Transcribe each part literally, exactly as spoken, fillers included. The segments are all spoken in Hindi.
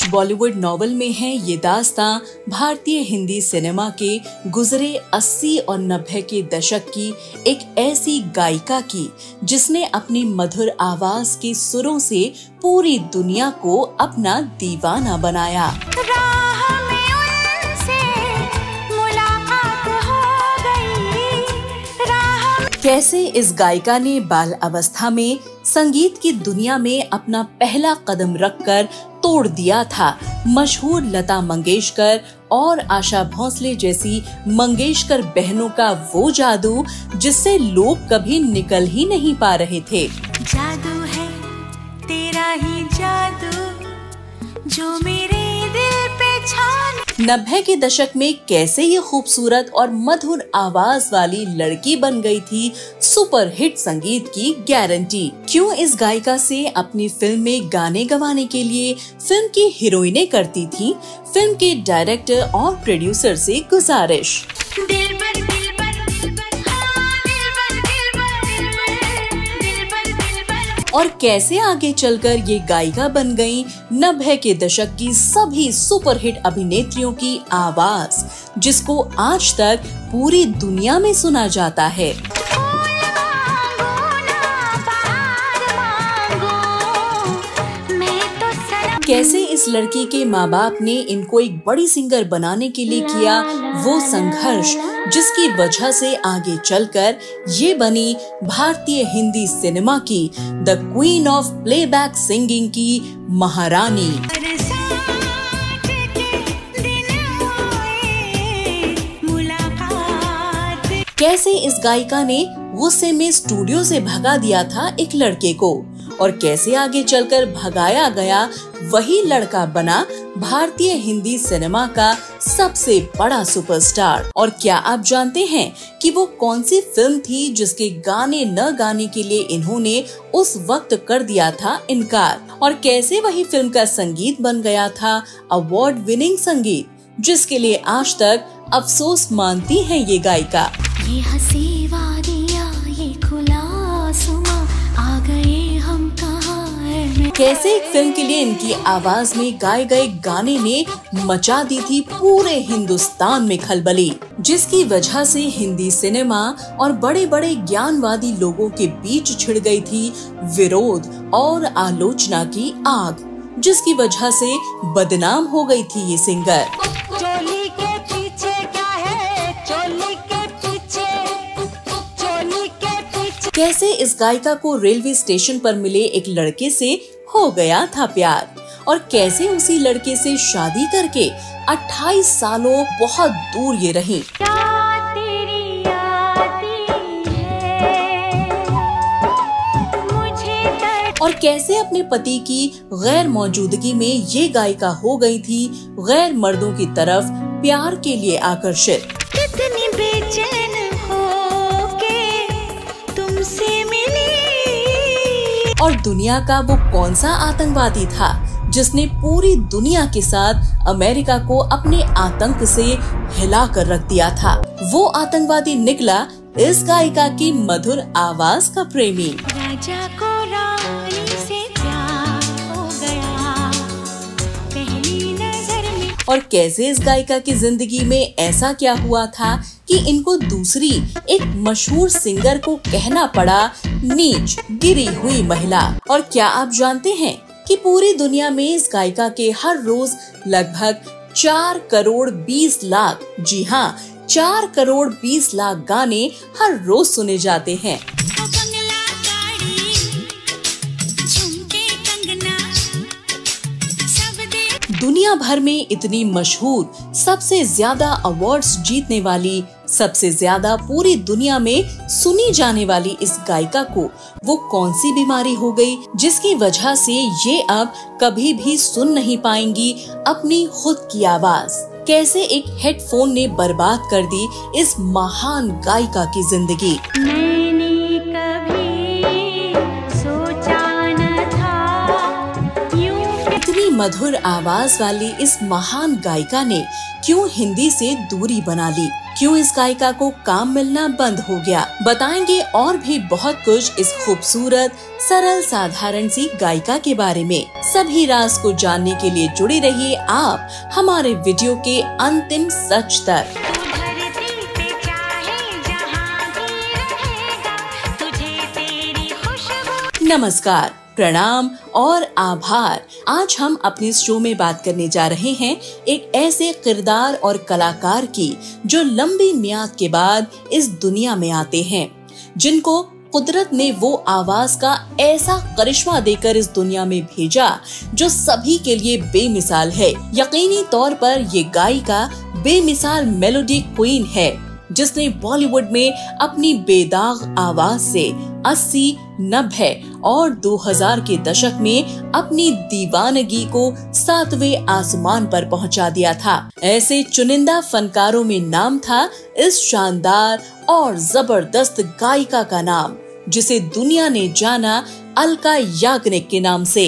बॉलीवुड नॉवेल में है ये दास्तां भारतीय हिंदी सिनेमा के गुजरे अस्सी और नब्बे के दशक की एक ऐसी गायिका की जिसने अपनी मधुर आवाज के सुरों से पूरी दुनिया को अपना दीवाना बनाया। कैसे इस गायिका ने बाल अवस्था में संगीत की दुनिया में अपना पहला कदम रखकर तोड़ दिया था मशहूर लता मंगेशकर और आशा भोसले जैसी मंगेशकर बहनों का वो जादू जिससे लोग कभी निकल ही नहीं पा रहे थे। जादू है तेरा ही जादू जो मेरे दिल पे छाने। नब्बे के दशक में कैसे ये खूबसूरत और मधुर आवाज वाली लड़की बन गई थी सुपर हिट संगीत की गारंटी। क्यों इस गायिका से अपनी फिल्म में गाने गवाने के लिए फिल्म की हीरोइनें करती थी फिल्म के डायरेक्टर और प्रोड्यूसर से गुजारिश। दिल पर दिल पर दिल पर हाँ, दिल पर दिल पर दिल पर दिल पर दिल पर। और कैसे आगे चलकर ये गायिका बन गई नब्बे के दशक की सभी सुपरहिट अभिनेत्रियों की आवाज जिसको आज तक पूरी दुनिया में सुना जाता है। कैसे इस लड़की के माँ बाप ने इनको एक बड़ी सिंगर बनाने के लिए किया वो संघर्ष जिसकी वजह से आगे चलकर ये बनी भारतीय हिंदी सिनेमा की the queen of playback singing की महारानी। कैसे इस गायिका ने गुस्से में स्टूडियो से भगा दिया था एक लड़के को और कैसे आगे चलकर भगाया गया वही लड़का बना भारतीय हिंदी सिनेमा का सबसे बड़ा सुपरस्टार। और क्या आप जानते हैं कि वो कौन सी फिल्म थी जिसके गाने न गाने के लिए इन्होंने उस वक्त कर दिया था इनकार, और कैसे वही फिल्म का संगीत बन गया था अवार्ड विनिंग संगीत जिसके लिए आज तक अफसोस मानती हैं ये गायिका। ये हंसी वादियाँ ये खुला आसमां आ गए हम कहाँ है। कैसे एक फिल्म के लिए इनकी आवाज में गाए गए गाने ने मचा दी थी पूरे हिंदुस्तान में खलबली जिसकी वजह से हिंदी सिनेमा और बड़े बड़े ज्ञानवादी लोगों के बीच छिड़ गई थी विरोध और आलोचना की आग जिसकी वजह से बदनाम हो गई थी ये सिंगर। चोली के पीछे क्या है चोली के पीछे चोली के पीछे। कैसे इस गायिका को रेलवे स्टेशन पर मिले एक लड़के से हो गया था प्यार और कैसे उसी लड़के से शादी करके अट्ठाईस सालों बहुत दूर ये रही। और कैसे अपने पति की गैर मौजूदगी में ये गायिका हो गई थी गैर मर्दों की तरफ प्यार के लिए आकर्षित। कितनी बेचैन हो के तुमसे मिली। और दुनिया का वो कौन सा आतंकवादी था जिसने पूरी दुनिया के साथ अमेरिका को अपने आतंक से हिला कर रख दिया था। वो आतंकवादी निकला इस गायिका की मधुर आवाज का प्रेमी। राजा को रानी से प्यार हो गया पहली नजर में। और कैसे इस गायिका की जिंदगी में ऐसा क्या हुआ था कि इनको दूसरी एक मशहूर सिंगर को कहना पड़ा नीच गिरी हुई महिला। और क्या आप जानते हैं कि पूरी दुनिया में इस गायिका के हर रोज लगभग चार करोड़ बीस लाख जी हाँ चार करोड़ बीस लाख गाने हर रोज सुने जाते हैं। दुनिया भर में इतनी मशहूर सबसे ज्यादा अवार्ड्स जीतने वाली सबसे ज्यादा पूरी दुनिया में सुनी जाने वाली इस गायिका को वो कौन सी बीमारी हो गई जिसकी वजह से ये अब कभी भी सुन नहीं पाएंगी अपनी खुद की आवाज। कैसे एक हेडफोन ने बर्बाद कर दी इस महान गायिका की जिंदगी। मैंने कभी सोचा न था यूं। इतनी मधुर आवाज वाली इस महान गायिका ने क्यों हिंदी से दूरी बना ली। क्यों इस गायिका को काम मिलना बंद हो गया, बताएंगे और भी बहुत कुछ इस खूबसूरत सरल साधारण सी गायिका के बारे में। सभी राज को जानने के लिए जुड़े रहिए आप हमारे वीडियो के अंतिम सच तक। नमस्कार, प्रणाम और आभार। आज हम अपने इस शो में बात करने जा रहे हैं एक ऐसे किरदार और कलाकार की जो लंबी मियाद के बाद इस दुनिया में आते हैं, जिनको कुदरत ने वो आवाज का ऐसा करिश्मा देकर इस दुनिया में भेजा जो सभी के लिए बेमिसाल है। यकीनी तौर पर ये गायिका बेमिसाल मेलोडी क्वीन है, जिसने बॉलीवुड में अपनी बेदाग आवाज से अस्सी, नब्बे और दो हज़ार के दशक में अपनी दीवानगी को सातवें आसमान पर पहुंचा दिया था। ऐसे चुनिंदा फनकारों में नाम था इस शानदार और जबरदस्त गायिका का नाम, जिसे दुनिया ने जाना अलका याग्निक के नाम से।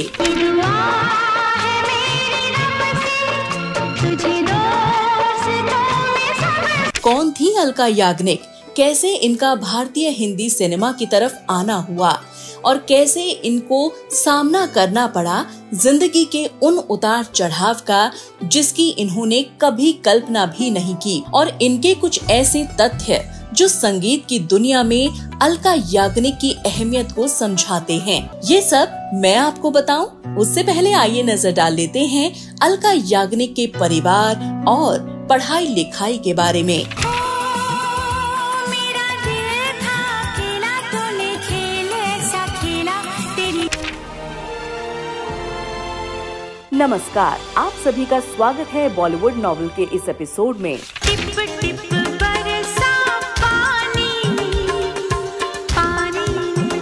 कौन थी अलका याग्निक, कैसे इनका भारतीय हिंदी सिनेमा की तरफ आना हुआ और कैसे इनको सामना करना पड़ा जिंदगी के उन उतार चढ़ाव का जिसकी इन्होंने कभी कल्पना भी नहीं की, और इनके कुछ ऐसे तथ्य जो संगीत की दुनिया में अलका याग्निक की अहमियत को समझाते हैं। ये सब मैं आपको बताऊं, उससे पहले आइए नजर डाल लेते हैं अलका याग्निक के परिवार और पढ़ाई लिखाई के बारे में। नमस्कार, आप सभी का स्वागत है बॉलीवुड नॉवेल के इस एपिसोड में। टिप टिप बरसा पानी, पानी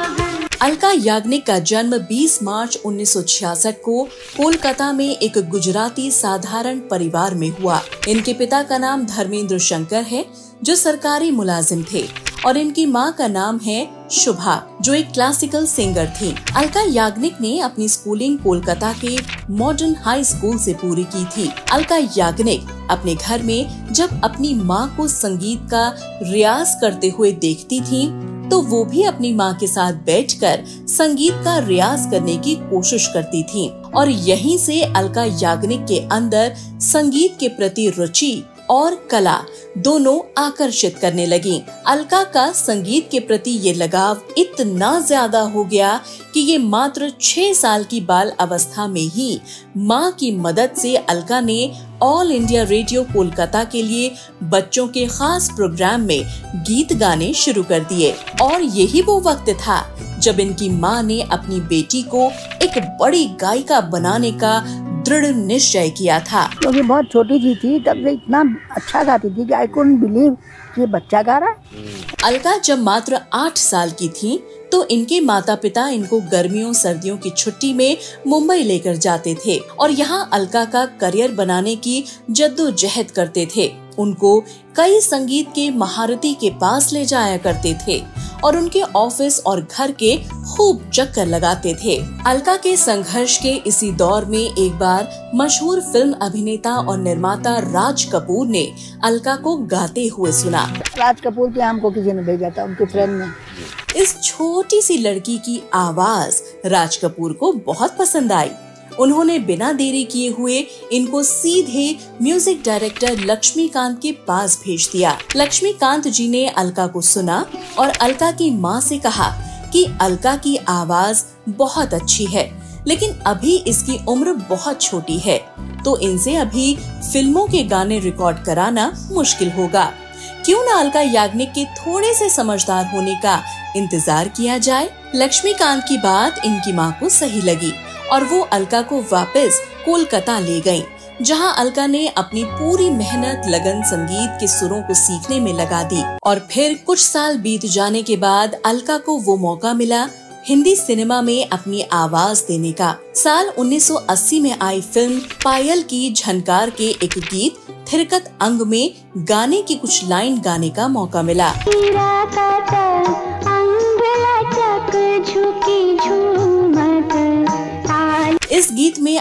अलका याग्निक का जन्म बीस मार्च उन्नीस सौ छियासठ को कोलकाता में एक गुजराती साधारण परिवार में हुआ। इनके पिता का नाम धर्मेंद्र शंकर है, जो सरकारी मुलाजिम थे, और इनकी मां का नाम है शुभा, जो एक क्लासिकल सिंगर थी। अलका याग्निक ने अपनी स्कूलिंग कोलकाता के मॉडर्न हाई स्कूल से पूरी की थी। अलका याग्निक अपने घर में जब अपनी मां को संगीत का रियाज करते हुए देखती थी, तो वो भी अपनी मां के साथ बैठकर संगीत का रियाज करने की कोशिश करती थी, और यहीं से अलका याग्निक के अंदर संगीत के प्रति रुचि और कला दोनों आकर्षित करने लगी। अलका का संगीत के प्रति ये लगाव इतना ज्यादा हो गया कि ये मात्र छह साल की बाल अवस्था में ही माँ की मदद से अलका ने ऑल इंडिया रेडियो कोलकाता के लिए बच्चों के खास प्रोग्राम में गीत गाने शुरू कर दिए। और यही वो वक्त था जब इनकी माँ ने अपनी बेटी को एक बड़ी गायिका बनाने का दृढ़ निश्चय किया था। क्योंकि बहुत छोटी सी थी तब से इतना अच्छा गाती थी कि आई कुडंट बिलीव कि बच्चा गा रहा है। अलका जब मात्र आठ साल की थी तो इनके माता पिता इनको गर्मियों सर्दियों की छुट्टी में मुंबई लेकर जाते थे और यहाँ अलका का करियर बनाने की जद्दोजहद करते थे। उनको कई संगीत के महारथी के पास ले जाया करते थे और उनके ऑफिस और घर के खूब चक्कर लगाते थे। अलका के संघर्ष के इसी दौर में एक बार मशहूर फिल्म अभिनेता और निर्माता राज कपूर ने अलका को गाते हुए सुना। राज कपूर के हमको किसी ने भेजा था, उनके फ्रेंड ने। इस छोटी सी लड़की की आवाज राज कपूर को बहुत पसंद आई। उन्होंने बिना देरी किए हुए इनको सीधे म्यूजिक डायरेक्टर लक्ष्मीकांत के पास भेज दिया। लक्ष्मीकांत जी ने अलका को सुना और अलका की माँ से कहा कि अलका की आवाज बहुत अच्छी है, लेकिन अभी इसकी उम्र बहुत छोटी है, तो इनसे अभी फिल्मों के गाने रिकॉर्ड कराना मुश्किल होगा। क्यों न अलका याग्निक के थोड़े से समझदार होने का इंतजार किया जाए। लक्ष्मीकांत की बात इनकी माँ को सही लगी और वो अलका को वापस कोलकाता ले गयी, जहाँ अलका ने अपनी पूरी मेहनत लगन संगीत के सुरों को सीखने में लगा दी। और फिर कुछ साल बीत जाने के बाद अलका को वो मौका मिला हिंदी सिनेमा में अपनी आवाज देने का। साल उन्नीस सौ अस्सी में आई फिल्म पायल की झनकार के एक गीत थिरकत अंग में गाने की कुछ लाइन गाने का मौका मिला। इस गीत में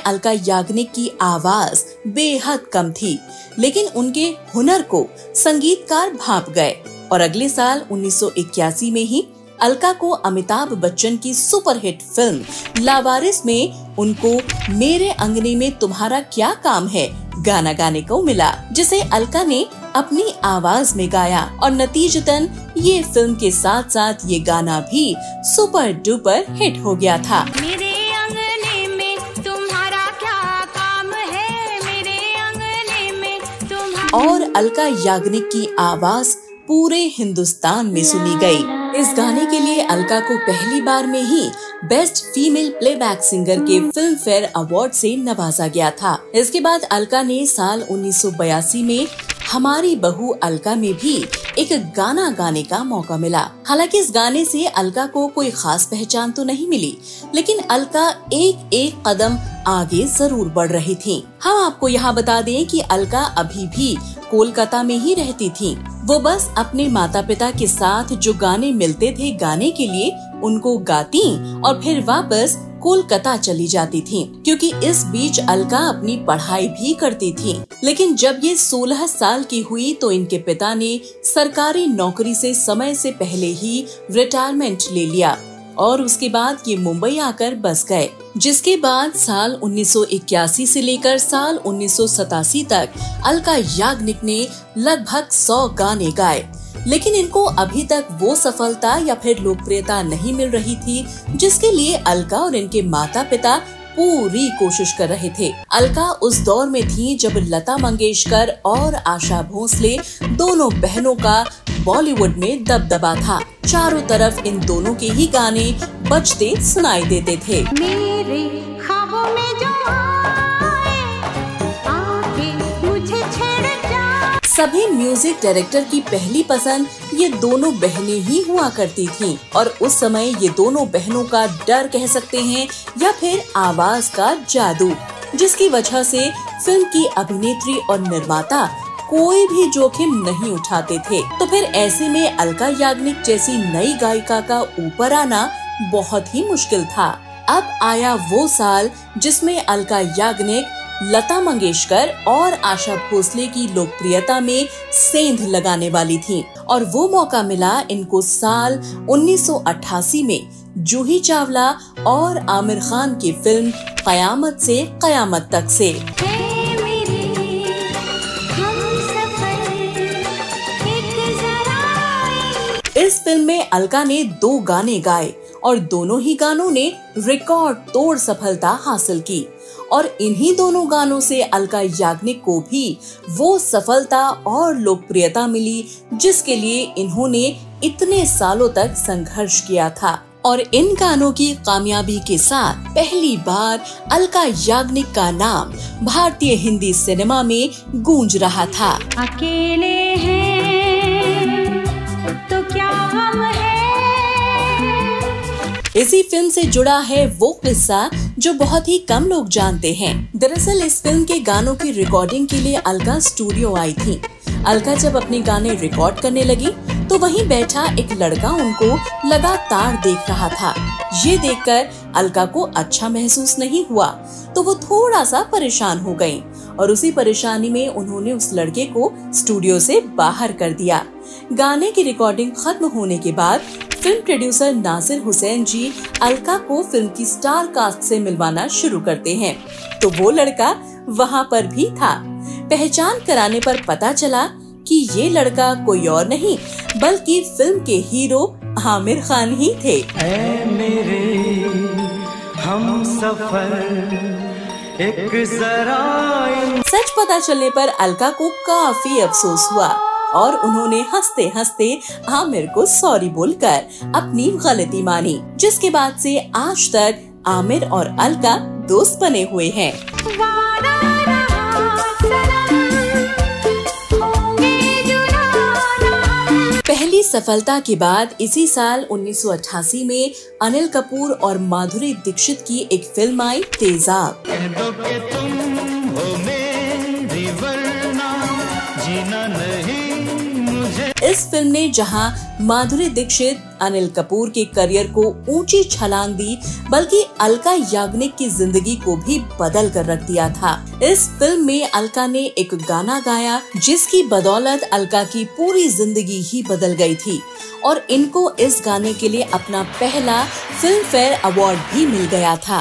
अलका याग्निक की आवाज बेहद कम थी, लेकिन उनके हुनर को संगीतकार भांप गए और अगले साल उन्नीस सौ इक्यासी में ही अलका को अमिताभ बच्चन की सुपरहिट फिल्म लावारिस में उनको मेरे अंगने में तुम्हारा क्या काम है गाना गाने को मिला, जिसे अलका ने अपनी आवाज में गाया और नतीजतन ये फिल्म के साथ साथ ये गाना भी सुपर डुपर हिट हो गया था। मेरे अंगने में तुम्हारा क्या काम है, मेरे अंगने में तुम्हारा। और अलका याग्निक की आवाज पूरे हिंदुस्तान में सुनी गई। इस गाने के लिए अलका को पहली बार में ही बेस्ट फीमेल प्लेबैक सिंगर के फिल्म फेयर अवार्ड से नवाजा गया था। इसके बाद अलका ने साल उन्नीस सौ बयासी में हमारी बहू अलका में भी एक गाना गाने का मौका मिला। हालांकि इस गाने से अलका को कोई खास पहचान तो नहीं मिली, लेकिन अलका एक एक कदम आगे जरूर बढ़ रही थी। हम आपको यहाँ बता दें कि अलका अभी भी कोलकाता में ही रहती थी। वो बस अपने माता पिता के साथ जो गाने मिलते थे गाने के लिए उनको गाती और फिर वापस कोलकाता चली जाती थी, क्योंकि इस बीच अलका अपनी पढ़ाई भी करती थी। लेकिन जब ये सोलह साल की हुई तो इनके पिता ने सरकारी नौकरी से समय से पहले ही रिटायरमेंट ले लिया और उसके बाद ये मुंबई आकर बस गए, जिसके बाद साल उन्नीस सौ इक्यासी से लेकर साल उन्नीस सौ सतासी तक अलका याग्निक ने लगभग सौ गाने गाए, लेकिन इनको अभी तक वो सफलता या फिर लोकप्रियता नहीं मिल रही थी जिसके लिए अलका और इनके माता पिता पूरी कोशिश कर रहे थे। अलका उस दौर में थी जब लता मंगेशकर और आशा भोसले दोनों बहनों का बॉलीवुड में दबदबा था। चारों तरफ इन दोनों के ही गाने बजते सुनाई देते थे। मेरे ख्वाबों में जो आए, आके मुझे छेड़ जा। सभी म्यूजिक डायरेक्टर की पहली पसंद ये दोनों बहनें ही हुआ करती थीं और उस समय ये दोनों बहनों का डर कह सकते हैं या फिर आवाज का जादू, जिसकी वजह से फिल्म की अभिनेत्री और निर्माता कोई भी जोखिम नहीं उठाते थे। तो फिर ऐसे में अलका याग्निक जैसी नई गायिका का ऊपर आना बहुत ही मुश्किल था। अब आया वो साल जिसमें अलका याग्निक लता मंगेशकर और आशा भोसले की लोकप्रियता में सेंध लगाने वाली थी और वो मौका मिला इनको साल उन्नीस सौ अट्ठासी में जूही चावला और आमिर खान की फिल्म कयामत से कयामत तक से। इस फिल्म में अलका ने दो गाने गाए और दोनों ही गानों ने रिकॉर्ड तोड़ सफलता हासिल की और इन्हीं दोनों गानों से अलका याग्निक को भी वो सफलता और लोकप्रियता मिली जिसके लिए इन्होंने इतने सालों तक संघर्ष किया था। और इन गानों की कामयाबी के साथ पहली बार अलका याग्निक का नाम भारतीय हिंदी सिनेमा में गूंज रहा था। अकेले हैं तो क्या हम हैं। इसी फिल्म से जुड़ा है वो किस्सा जो बहुत ही कम लोग जानते हैं। दरअसल इस फिल्म के गानों की रिकॉर्डिंग के लिए अलका स्टूडियो आई थी। अलका जब अपने गाने रिकॉर्ड करने लगी तो वहीं बैठा एक लड़का उनको लगातार देख रहा था। ये देखकर अलका को अच्छा महसूस नहीं हुआ तो वो थोड़ा सा परेशान हो गयी और उसी परेशानी में उन्होंने उस लड़के को स्टूडियो से बाहर कर दिया। गाने की रिकॉर्डिंग खत्म होने के बाद फिल्म प्रोड्यूसर नासिर हुसैन जी अलका को फिल्म की स्टार कास्ट से मिलवाना शुरू करते हैं तो वो लड़का वहाँ पर भी था। पहचान कराने पर पता चला कि ये लड़का कोई और नहीं बल्कि फिल्म के हीरो आमिर खान ही थे। ऐ मेरे हमसफर एक जरा। सच पता चलने पर अलका को काफी अफसोस हुआ और उन्होंने हंसते हंसते आमिर को सॉरी बोलकर अपनी गलती मानी, जिसके बाद से आज तक आमिर और अलका दोस्त बने हुए हैं। पहली सफलता के बाद इसी साल उन्नीस सौ अट्ठासी में अनिल कपूर और माधुरी दीक्षित की एक फिल्म आई तेजाब। इस फिल्म ने जहां माधुरी दीक्षित, अनिल कपूर के करियर को ऊंची छलांग दी, बल्कि अलका याग्निक की जिंदगी को भी बदल कर रख दिया था। इस फिल्म में अलका ने एक गाना गाया जिसकी बदौलत अलका की पूरी जिंदगी ही बदल गई थी और इनको इस गाने के लिए अपना पहला फिल्म फेयर अवार्ड भी मिल गया था।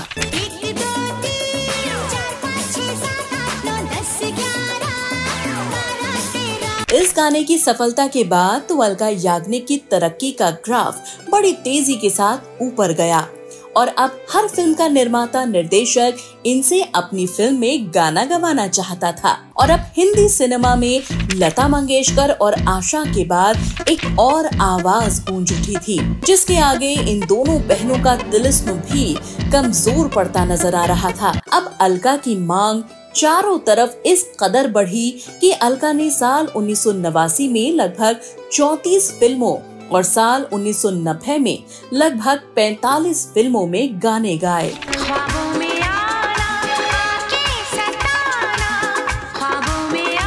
इस गाने की सफलता के बाद तो अलका याग्निक की तरक्की का ग्राफ बड़ी तेजी के साथ ऊपर गया और अब हर फिल्म का निर्माता निर्देशक इनसे अपनी फिल्म में गाना गवाना चाहता था। और अब हिंदी सिनेमा में लता मंगेशकर और आशा के बाद एक और आवाज गूंज उठी थी, जिसके आगे इन दोनों बहनों का तिलिस्म भी कमजोर पड़ता नजर आ रहा था। अब अलका की मांग चारों तरफ इस कदर बढ़ी कि अलका ने साल उन्नीस सौ नवासी में लगभग चौंतीस फिल्मों और साल उन्नीस सौ नब्बे में लगभग पैंतालीस फिल्मों में गाने गाए। ख्वाबों में आना, आके सताना, ख्वाबों में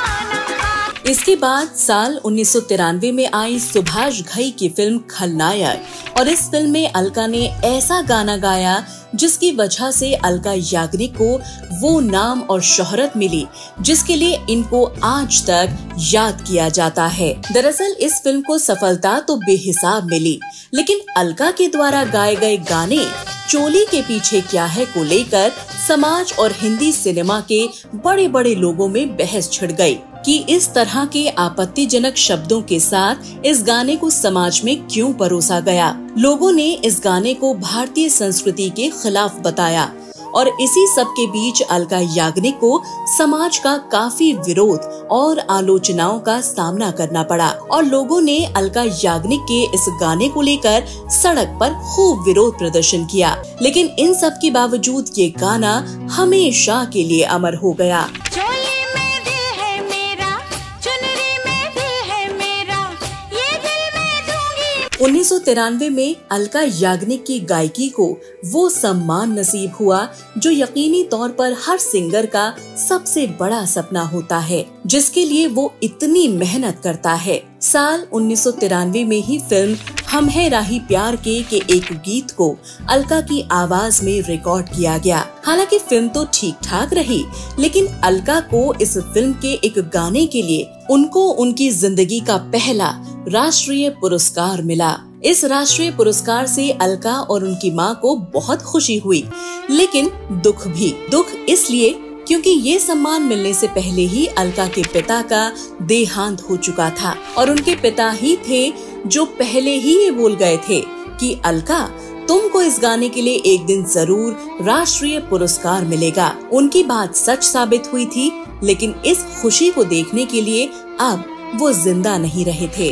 आना। इसके बाद साल उन्नीस सौ तिरानवे में आई सुभाष घई की फिल्म खलनायक और इस फिल्म में अलका ने ऐसा गाना गाया जिसकी वजह से अलका याग्निक को वो नाम और शोहरत मिली जिसके लिए इनको आज तक याद किया जाता है। दरअसल इस फिल्म को सफलता तो बेहिसाब मिली, लेकिन अलका के द्वारा गाए गए गाने चोली के पीछे क्या है को लेकर समाज और हिंदी सिनेमा के बड़े बड़े लोगों में बहस छिड़ गई कि इस तरह के आपत्तिजनक शब्दों के साथ इस गाने को समाज में क्यों परोसा गया। लोगों ने इस गाने को भारतीय संस्कृति के खिलाफ बताया और इसी सब के बीच अलका याग्निक को समाज का काफी विरोध और आलोचनाओं का सामना करना पड़ा और लोगों ने अलका याग्निक के इस गाने को लेकर सड़क पर खूब विरोध प्रदर्शन किया। लेकिन इन सब के बावजूद ये गाना हमेशा के लिए अमर हो गया। चोली में दिल है मेरा, चुनरी में दिल है मेरा, ये दिल मैं दूंगी। उन्नीस सौ तिरानवे में अलका याग्निक की गायकी को वो सम्मान नसीब हुआ जो यकीनी तौर पर हर सिंगर का सबसे बड़ा सपना होता है, जिसके लिए वो इतनी मेहनत करता है। साल उन्नीस सौ तिरानवे में ही फिल्म हम है राही प्यार के के एक गीत को अलका की आवाज में रिकॉर्ड किया गया। हालांकि फिल्म तो ठीक ठाक रही, लेकिन अलका को इस फिल्म के एक गाने के लिए उनको उनकी जिंदगी का पहला राष्ट्रीय पुरस्कार मिला। इस राष्ट्रीय पुरस्कार से अलका और उनकी मां को बहुत खुशी हुई, लेकिन दुख भी। दुख इसलिए क्योंकि ये सम्मान मिलने से पहले ही अलका के पिता का देहांत हो चुका था और उनके पिता ही थे जो पहले ही ये बोल गए थे कि अलका, तुमको इस गाने के लिए एक दिन जरूर राष्ट्रीय पुरस्कार मिलेगा। उनकी बात सच साबित हुई थी, लेकिन इस खुशी को देखने के लिए अब वो जिंदा नहीं रहे थे।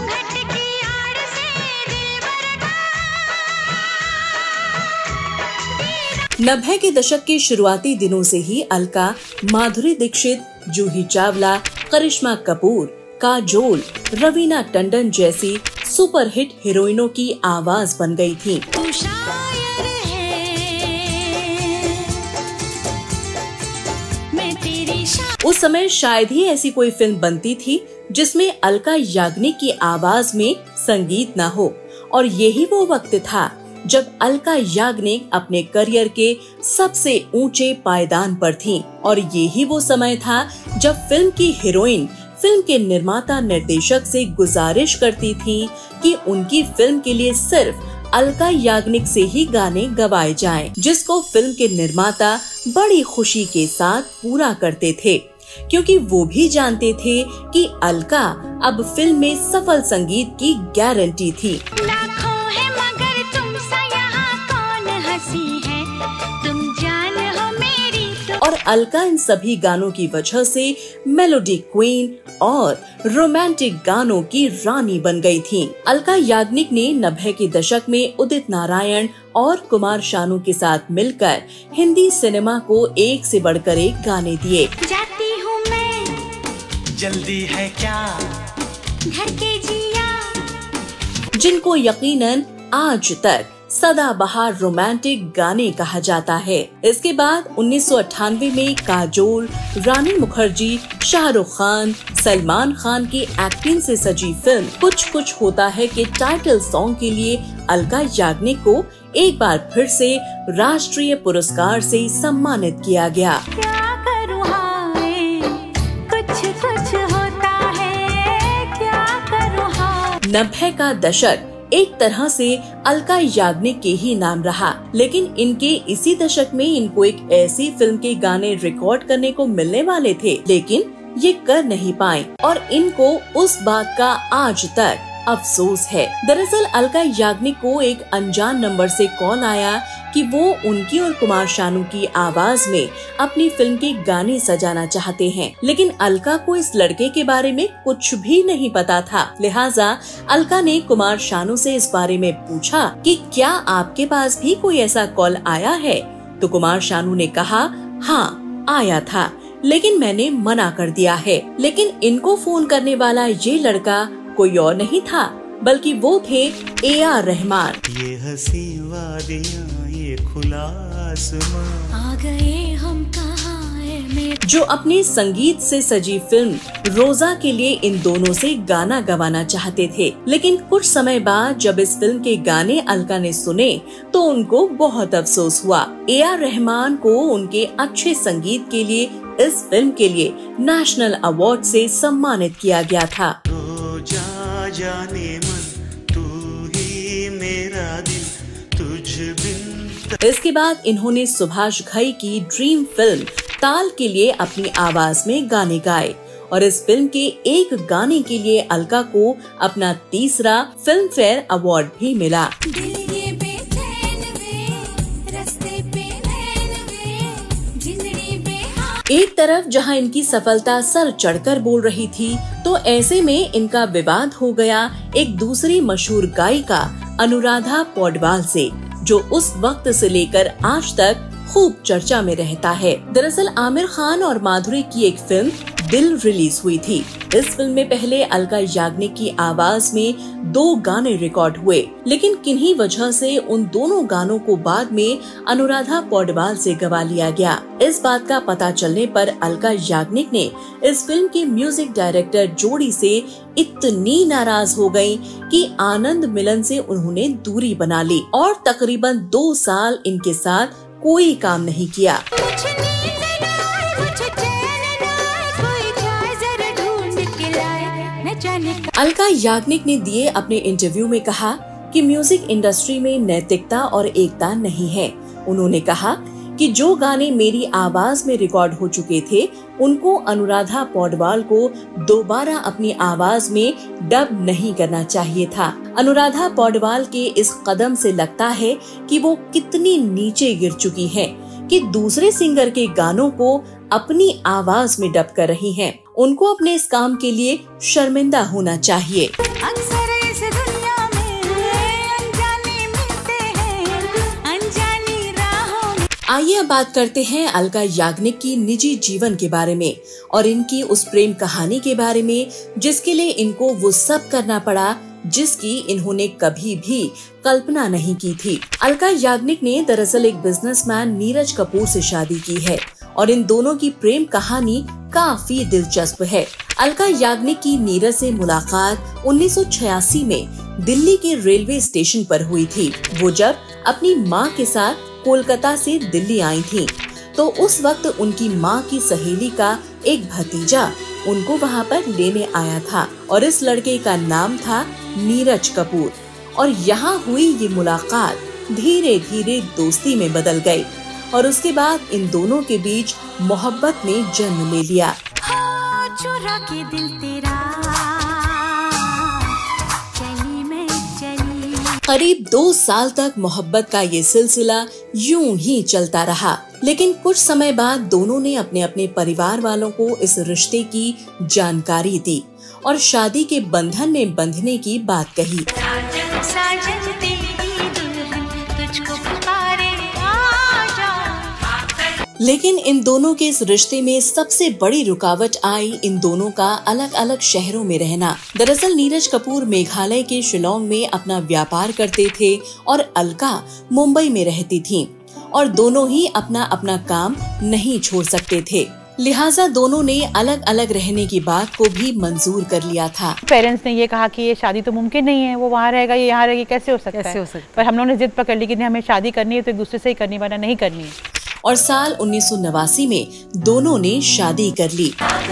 नब्बे के दशक के शुरुआती दिनों से ही अलका माधुरी दीक्षित, जूही चावला, करिश्मा कपूर, काजोल, रवीना टंडन जैसी सुपरहिट हीरोइनों की आवाज बन गई थी। तू शायर है, मैं तेरी शा... उस समय शायद ही ऐसी कोई फिल्म बनती थी जिसमें अलका याग्निक की आवाज में संगीत न हो और यही वो वक्त था जब अलका याग्निक अपने करियर के सबसे ऊंचे पायदान पर थीं और यही वो समय था जब फिल्म की हीरोइन फिल्म के निर्माता निर्देशक से गुजारिश करती थीं कि उनकी फिल्म के लिए सिर्फ अलका याग्निक से ही गाने गवाए जाएं, जिसको फिल्म के निर्माता बड़ी खुशी के साथ पूरा करते थे, क्योंकि वो भी जानते थे कि अलका अब फिल्म में सफल संगीत की गारंटी थी। और अलका इन सभी गानों की वजह से मेलोडी क्वीन और रोमांटिक गानों की रानी बन गई थीं। अलका याग्निक ने नब्बे के दशक में उदित नारायण और कुमार शानू के साथ मिलकर हिंदी सिनेमा को एक से बढ़कर एक गाने दिए। जाती हूँ मैं, जल्दी है क्या, घर के जिया, जिनको यकीनन आज तक सदाबहार रोमांटिक गाने कहा जाता है। इसके बाद उन्नीस सौ अट्ठानवे में काजोल, रानी मुखर्जी, शाहरुख खान, सलमान खान की एक्टिंग से सजी फिल्म कुछ कुछ होता है के टाइटल सॉन्ग के लिए अलका याग्निक को एक बार फिर से राष्ट्रीय पुरस्कार से सम्मानित किया गया। क्या करूँ हाय, कुछ कुछ होता है, क्या करूँ हाय। नब्बे का दशक एक तरह से अलका याग्निक के ही नाम रहा, लेकिन इनके इसी दशक में इनको एक ऐसी फिल्म के गाने रिकॉर्ड करने को मिलने वाले थे, लेकिन ये कर नहीं पाए और इनको उस बात का आज तक अफसोस है। दरअसल अलका याग्निक को एक अनजान नंबर से कॉल आया कि वो उनकी और कुमार शानू की आवाज में अपनी फिल्म के गाने सजाना चाहते हैं, लेकिन अलका को इस लड़के के बारे में कुछ भी नहीं पता था। लिहाजा अलका ने कुमार शानू से इस बारे में पूछा कि क्या आपके पास भी कोई ऐसा कॉल आया है? तो कुमार शानू ने कहा हाँ आया था, लेकिन मैंने मना कर दिया है। लेकिन इनको फोन करने वाला ये लड़का कोई और नहीं था, बल्कि वो थे ए आर रहमान। ये हंसी वादियां, ये खुला आसमां, आ गए हम कहाँ है मेरे। जो अपने संगीत से सजी फिल्म रोजा के लिए इन दोनों से गाना गवाना चाहते थे, लेकिन कुछ समय बाद जब इस फिल्म के गाने अलका ने सुने तो उनको बहुत अफसोस हुआ। ए आर रहमान को उनके अच्छे संगीत के लिए इस फिल्म के लिए नेशनल अवार्ड से सम्मानित किया गया था। जा जाने मन, तू ही मेरा दिल, तुझ बिन। इसके बाद इन्होंने सुभाष घई की ड्रीम फिल्म ताल के लिए अपनी आवाज में गाने गाए और इस फिल्म के एक गाने के लिए अलका को अपना तीसरा फिल्म फेयर अवार्ड भी मिला। एक तरफ जहां इनकी सफलता सर चढ़कर बोल रही थी, तो ऐसे में इनका विवाद हो गया एक दूसरी मशहूर गायिका अनुराधा पौडवाल से, जो उस वक्त से लेकर आज तक खूब चर्चा में रहता है। दरअसल आमिर खान और माधुरी की एक फिल्म दिल रिलीज हुई थी। इस फिल्म में पहले अलका याग्निक की आवाज में दो गाने रिकॉर्ड हुए, लेकिन किन्हीं वजह से उन दोनों गानों को बाद में अनुराधा पौडवाल से गवा लिया गया। इस बात का पता चलने पर अलका याग्निक ने इस फिल्म के म्यूजिक डायरेक्टर जोड़ी से इतनी नाराज हो गयी कि आनंद मिलन से उन्होंने दूरी बना ली और तकरीबन दो साल इनके साथ कोई काम नहीं किया। अलका याग्निक ने दिए अपने इंटरव्यू में कहा कि म्यूजिक इंडस्ट्री में नैतिकता और एकता नहीं है। उन्होंने कहा कि जो गाने मेरी आवाज में रिकॉर्ड हो चुके थे, उनको अनुराधा पौडवाल को दोबारा अपनी आवाज में डब नहीं करना चाहिए था। अनुराधा पौडवाल के इस कदम से लगता है कि वो कितनी नीचे गिर चुकी हैं कि दूसरे सिंगर के गानों को अपनी आवाज में डब कर रही हैं। उनको अपने इस काम के लिए शर्मिंदा होना चाहिए। अक्सर इस दुनिया में अनजाने मिलते हैं, अनजानी राहों में। आइए अब बात करते हैं अलका याग्निक की निजी जीवन के बारे में और इनकी उस प्रेम कहानी के बारे में जिसके लिए इनको वो सब करना पड़ा जिसकी इन्होंने कभी भी कल्पना नहीं की थी। अलका याग्निक ने दरअसल एक बिजनेसमैन नीरज कपूर से शादी की है और इन दोनों की प्रेम कहानी काफी दिलचस्प है। अलका याग्निक की नीरज से मुलाकात उन्नीस सौ छियासी में दिल्ली के रेलवे स्टेशन पर हुई थी। वो जब अपनी माँ के साथ कोलकाता से दिल्ली आई थी, तो उस वक्त उनकी माँ की सहेली का एक भतीजा उनको वहाँ पर लेने आया था और इस लड़के का नाम था नीरज कपूर। और यहाँ हुई ये मुलाकात धीरे धीरे दोस्ती में बदल गई और उसके बाद इन दोनों के बीच मोहब्बत ने जन्म ले लिया। हाँ, चुरा के दिल तेरा, चली मैं चली। करीब दो साल तक मोहब्बत का ये सिलसिला यूं ही चलता रहा, लेकिन कुछ समय बाद दोनों ने अपने अपने परिवार वालों को इस रिश्ते की जानकारी दी और शादी के बंधन में बंधने की बात कही। साजन साजन तेरी दुल्हन तुझको पुकारे आजा। लेकिन इन दोनों के इस रिश्ते में सबसे बड़ी रुकावट आई इन दोनों का अलग अलग शहरों में रहना। दरअसल नीरज कपूर मेघालय के शिलोंग में अपना व्यापार करते थे और अलका मुंबई में रहती थीं और दोनों ही अपना अपना काम नहीं छोड़ सकते थे, लिहाजा दोनों ने अलग अलग रहने की बात को भी मंजूर कर लिया था। पेरेंट्स ने ये कहा कि ये शादी तो मुमकिन नहीं है, वो वहाँ रहेगा, ये यहाँ रहेगी, कैसे हो सकता कैसे है? हो सकता है? पर हम लोगों ने जिद पकड़ ली कि हमें शादी करनी है तो एक दूसरे से ही करनी, वरना नहीं करनी है। और साल उन्नीस सौ नवासी में दोनों ने शादी कर ली।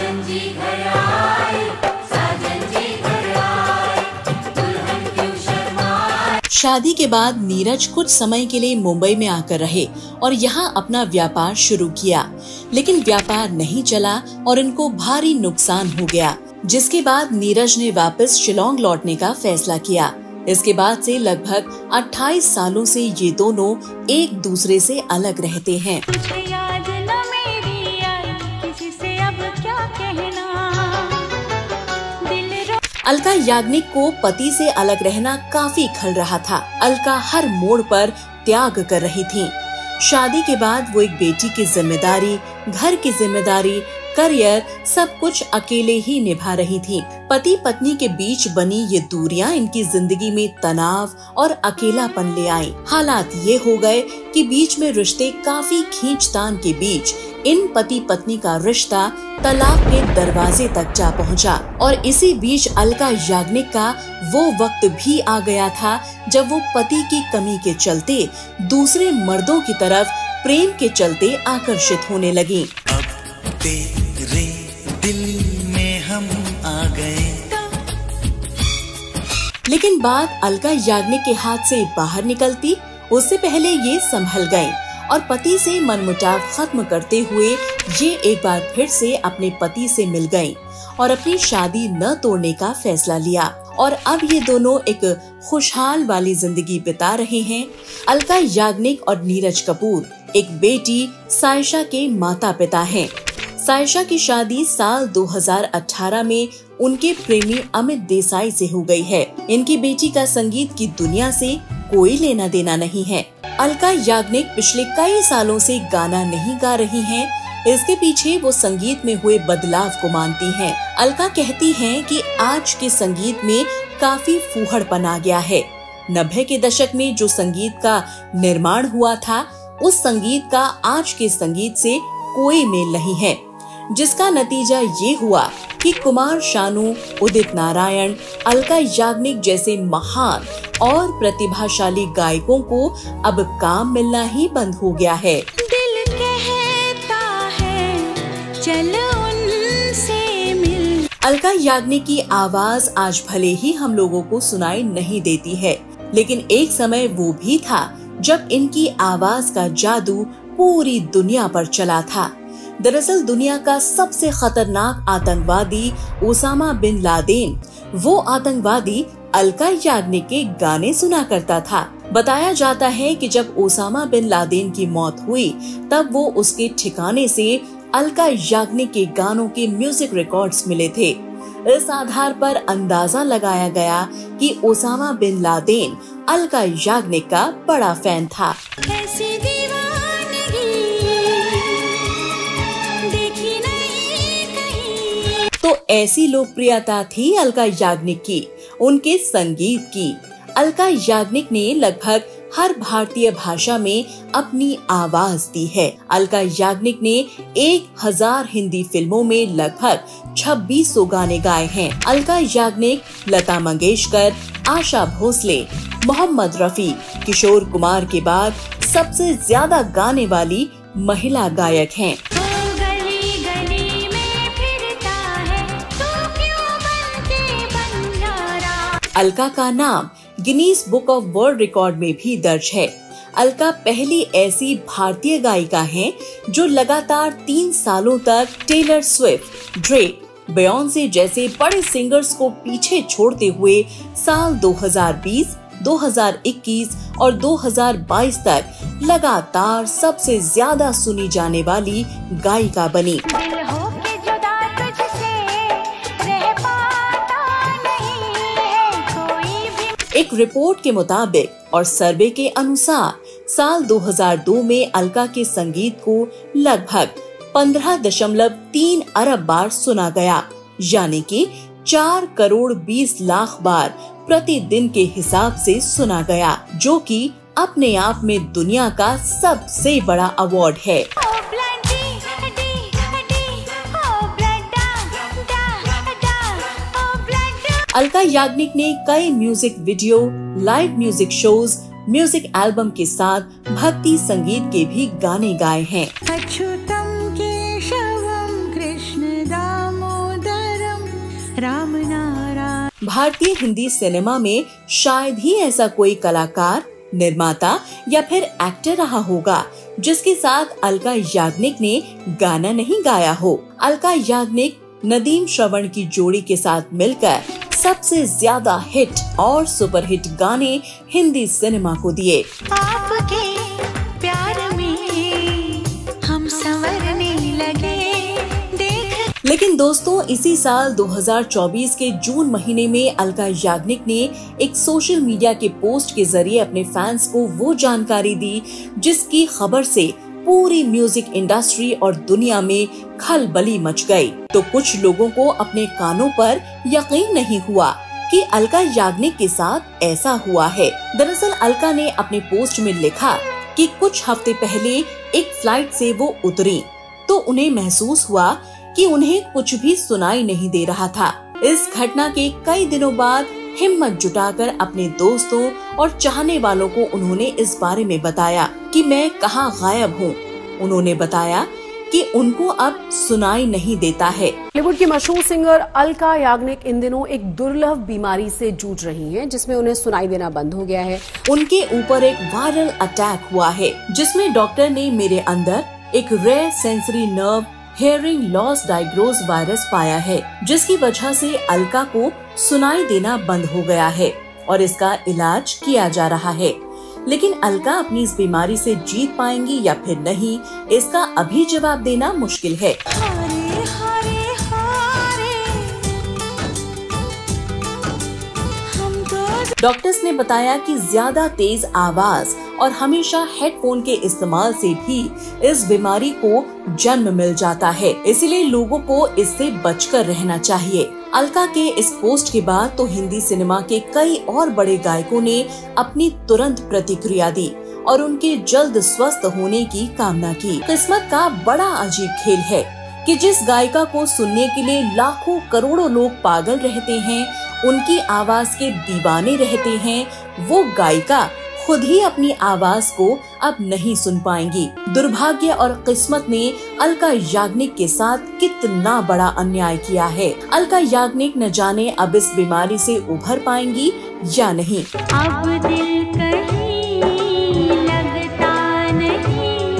शादी के बाद नीरज कुछ समय के लिए मुंबई में आकर रहे और यहाँ अपना व्यापार शुरू किया, लेकिन व्यापार नहीं चला और इनको भारी नुकसान हो गया, जिसके बाद नीरज ने वापस शिलोंग लौटने का फैसला किया। इसके बाद से लगभग अट्ठाईस सालों से ये दोनों एक दूसरे से अलग रहते हैं। तुझे याद न मेरी आई, किसी से अब क्या कहना, दिल रो... अलका याग्निक को पति से अलग रहना काफी खल रहा था। अलका हर मोड़ पर त्याग कर रही थी। शादी के बाद वो एक बेटी की जिम्मेदारी, घर की जिम्मेदारी, करियर सब कुछ अकेले ही निभा रही थी। पति पत्नी के बीच बनी ये दूरियां इनकी जिंदगी में तनाव और अकेलापन ले आई। हालात ये हो गए कि बीच में रिश्ते काफी खींचतान के बीच इन पति पत्नी का रिश्ता तलाक के दरवाजे तक जा पहुंचा। और इसी बीच अलका याग्निक का वो वक्त भी आ गया था जब वो पति की कमी के चलते दूसरे मर्दों की तरफ प्रेम के चलते आकर्षित होने लगी। अब तेरे दिल में हम आ गए। लेकिन बात अलका याग्निक के हाथ से बाहर निकलती उससे पहले ये संभल गईं और पति से मनमुटाव खत्म करते हुए ये एक बार फिर से अपने पति से मिल गईं और अपनी शादी न तोड़ने का फैसला लिया। और अब ये दोनों एक खुशहाल वाली जिंदगी बिता रहे हैं। अलका याग्निक और नीरज कपूर एक बेटी सायशा के माता पिता हैं। सायशा की शादी साल दो हज़ार अठारह में उनके प्रेमी अमित देसाई से हो गई है। इनकी बेटी का संगीत की दुनिया से कोई लेना देना नहीं है। अलका याग्निक पिछले कई सालों से गाना नहीं गा रही हैं। इसके पीछे वो संगीत में हुए बदलाव को मानती हैं। अलका कहती हैं कि आज के संगीत में काफी फूहड़पन आ गया है। नब्बे के दशक में जो संगीत का निर्माण हुआ था उस संगीत का आज के संगीत से कोई मेल नहीं है, जिसका नतीजा ये हुआ कि कुमार शानू, उदित नारायण, अलका याग्निक जैसे महान और प्रतिभाशाली गायकों को अब काम मिलना ही बंद हो गया है। दिल कहता है चल उनसे मिल। अलका याग्निक की आवाज आज भले ही हम लोगों को सुनाई नहीं देती है, लेकिन एक समय वो भी था जब इनकी आवाज का जादू पूरी दुनिया पर चला था। दरअसल दुनिया का सबसे खतरनाक आतंकवादी ओसामा बिन लादेन, वो आतंकवादी अलका याग्निक के गाने सुना करता था। बताया जाता है कि जब ओसामा बिन लादेन की मौत हुई तब वो उसके ठिकाने से अलका याग्निक के गानों के म्यूजिक रिकॉर्ड्स मिले थे। इस आधार पर अंदाजा लगाया गया कि Osama bin Laden Alka Yagnik का बड़ा फैन था। ऐसी दीवानगी देखी नहीं कहीं। तो ऐसी लोकप्रियता थी अलका याग्निक की, उनके संगीत की। अलका याग्निक ने लगभग हर भारतीय भाषा में अपनी आवाज दी है। अलका याग्निक ने एक हजार हिंदी फिल्मों में लगभग छब्बीस सौ गाने गाए हैं। अलका याग्निक लता मंगेशकर, आशा भोसले, मोहम्मद रफी, किशोर कुमार के बाद सबसे ज्यादा गाने वाली महिला गायक हैं। गली गली में फिरता है तो क्यों बनके बंजारा। अलका का नाम Guinness book of world record में भी दर्ज है। अलका पहली ऐसी भारतीय गायिका हैं जो लगातार तीन सालों तक टेलर स्विफ्ट, ड्रेक, बियोंसे जैसे बड़े सिंगर्स को पीछे छोड़ते हुए साल दो हज़ार बीस, दो हज़ार इक्कीस और दो हज़ार बाईस तक लगातार सबसे ज्यादा सुनी जाने वाली गायिका बनी। दिल होके जुदा तुझसे रह पाता नहीं है कोई भी। एक रिपोर्ट के मुताबिक और सर्वे के अनुसार साल दो हज़ार दो में अलका के संगीत को लगभग पंद्रह दशमलव तीन अरब बार सुना गया, यानी कि चार करोड़ बीस लाख बार प्रतिदिन के हिसाब से सुना गया, जो कि अपने आप में दुनिया का सबसे बड़ा अवार्ड है। अलका याग्निक ने कई music video, live music shows, music album के साथ भक्ति संगीत के भी गाने गाए हैं। अच्युतम केशवम कृष्ण दामोदरम राम नारायण। भारतीय हिंदी सिनेमा में शायद ही ऐसा कोई कलाकार, निर्माता या फिर एक्टर रहा होगा जिसके साथ अलका याग्निक ने गाना नहीं गाया हो। अलका याग्निक नदीम श्रवण की जोड़ी के साथ मिलकर सबसे ज्यादा हिट और सुपरहिट गाने हिंदी सिनेमा को दिए। आपके प्यार में हम संवरने लगे देख। लेकिन दोस्तों, इसी साल दो हज़ार चौबीस के जून महीने में अलका याग्निक ने एक सोशल मीडिया के पोस्ट के जरिए अपने फैंस को वो जानकारी दी जिसकी खबर से पूरी म्यूजिक इंडस्ट्री और दुनिया में खलबली मच गई। तो कुछ लोगों को अपने कानों पर यकीन नहीं हुआ कि अलका याग्निक के साथ ऐसा हुआ है। दरअसल अलका ने अपने पोस्ट में लिखा कि कुछ हफ्ते पहले एक फ्लाइट से वो उतरी तो उन्हें महसूस हुआ कि उन्हें कुछ भी सुनाई नहीं दे रहा था। इस घटना के कई दिनों बाद हिम्मत जुटाकर अपने दोस्तों और चाहने वालों को उन्होंने इस बारे में बताया कि मैं कहाँ गायब हूँ। उन्होंने बताया कि उनको अब सुनाई नहीं देता है। बॉलीवुड की मशहूर सिंगर अलका याग्निक इन दिनों एक दुर्लभ बीमारी से जूझ रही हैं, जिसमें उन्हें सुनाई देना बंद हो गया है। उनके ऊपर एक वायरल अटैक हुआ है जिसमें डॉक्टर ने मेरे अंदर एक rare sensory nerve hearing loss diagnose virus पाया है, जिसकी वजह से अलका को सुनाई देना बंद हो गया है और इसका इलाज किया जा रहा है। लेकिन अलका अपनी इस बीमारी से जीत पाएंगी या फिर नहीं, इसका अभी जवाब देना मुश्किल है। हारे हारे हारे हम तो। डॉक्टर्स ने बताया कि ज्यादा तेज आवाज और हमेशा हेडफोन के इस्तेमाल से भी इस बीमारी को जन्म मिल जाता है, इसलिए लोगों को इससे बचकर रहना चाहिए। अलका के इस पोस्ट के बाद तो हिंदी सिनेमा के कई और बड़े गायकों ने अपनी तुरंत प्रतिक्रिया दी और उनके जल्द स्वस्थ होने की कामना की। किस्मत का बड़ा अजीब खेल है कि जिस गायिका को सुनने के लिए लाखों करोड़ों लोग पागल रहते हैं, उनकी आवाज के दीवाने रहते हैं, वो गायिका खुद ही अपनी आवाज को अब नहीं सुन पाएंगी। दुर्भाग्य और किस्मत ने अलका याग्निक के साथ कितना बड़ा अन्याय किया है। अलका याग्निक न जाने अब इस बीमारी से उभर पाएंगी या नहीं। अब दिल कहीं लगता नहीं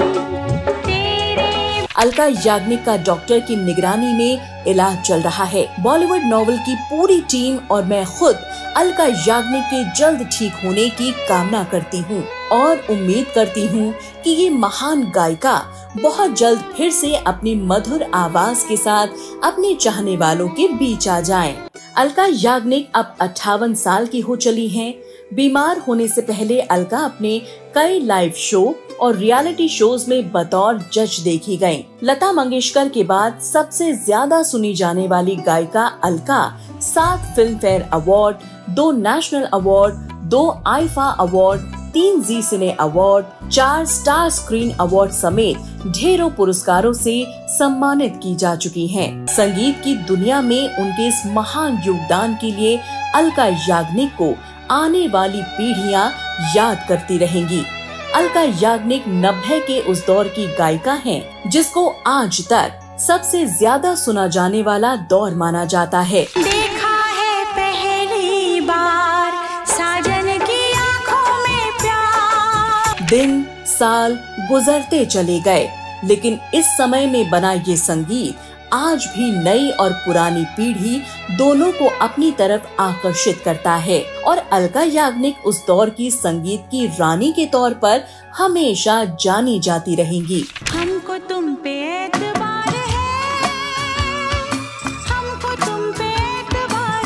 तेरे। अलका याग्निक का डॉक्टर की निगरानी में इलाज चल रहा है। बॉलीवुड नॉवेल की पूरी टीम और मैं खुद अलका याग्निक के जल्द ठीक होने की कामना करती हूँ और उम्मीद करती हूँ कि ये महान गायिका बहुत जल्द फिर से अपनी मधुर आवाज के साथ अपने चाहने वालों के बीच आ जाएं। अलका याग्निक अब अट्ठावन साल की हो चली हैं। बीमार होने से पहले अलका अपने कई लाइव शो और रियलिटी शोज में बतौर जज देखी गयी। लता मंगेशकर के बाद सबसे ज्यादा सुनी जाने वाली गायिका अलका सात फिल्म फेयर अवार्ड, दो नेशनल अवार्ड, दो आईफा अवार्ड, तीन जी सिने अवार्ड, चार स्टार स्क्रीन अवार्ड समेत ढेरों पुरस्कारों से सम्मानित की जा चुकी हैं। संगीत की दुनिया में उनके इस महान योगदान के लिए अलका याग्निक को आने वाली पीढ़ियां याद करती रहेंगी। अलका याग्निक नब्बे के उस दौर की गायिका हैं, जिसको आज तक सबसे ज्यादा सुना जाने वाला दौर माना जाता है। देखा है पहली बार साजन की आंखों में प्यार। दिन साल गुजरते चले गए, लेकिन इस समय में बना ये संगीत आज भी नई और पुरानी पीढ़ी दोनों को अपनी तरफ आकर्षित करता है और अलका याग्निक उस दौर की संगीत की रानी के तौर पर हमेशा जानी जाती रहेंगी। हमको तुम पे एतबार है, हमको तुम पे एतबार है। तो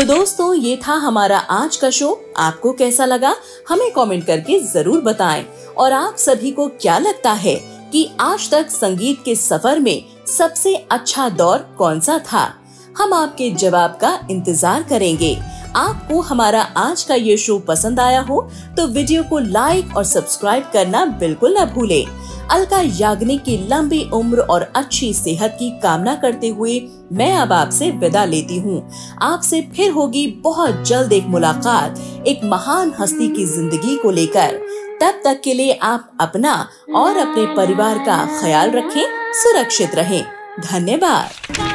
दोस्तों, ये था हमारा आज का शो। आपको कैसा लगा हमें कमेंट करके जरूर बताएं। और आप सभी को क्या लगता है कि आज तक संगीत के सफर में सबसे अच्छा दौर कौन सा था? हम आपके जवाब का इंतजार करेंगे। आपको हमारा आज का ये शो पसंद आया हो तो वीडियो को लाइक और सब्सक्राइब करना बिल्कुल न भूलें। अलका याग्निक की लंबी उम्र और अच्छी सेहत की कामना करते हुए मैं अब आपसे विदा लेती हूँ। आपसे फिर होगी बहुत जल्द एक मुलाकात एक महान हस्ती की जिंदगी को लेकर। तब तक के लिए आप अपना और अपने परिवार का ख्याल रखें, सुरक्षित रहें। धन्यवाद।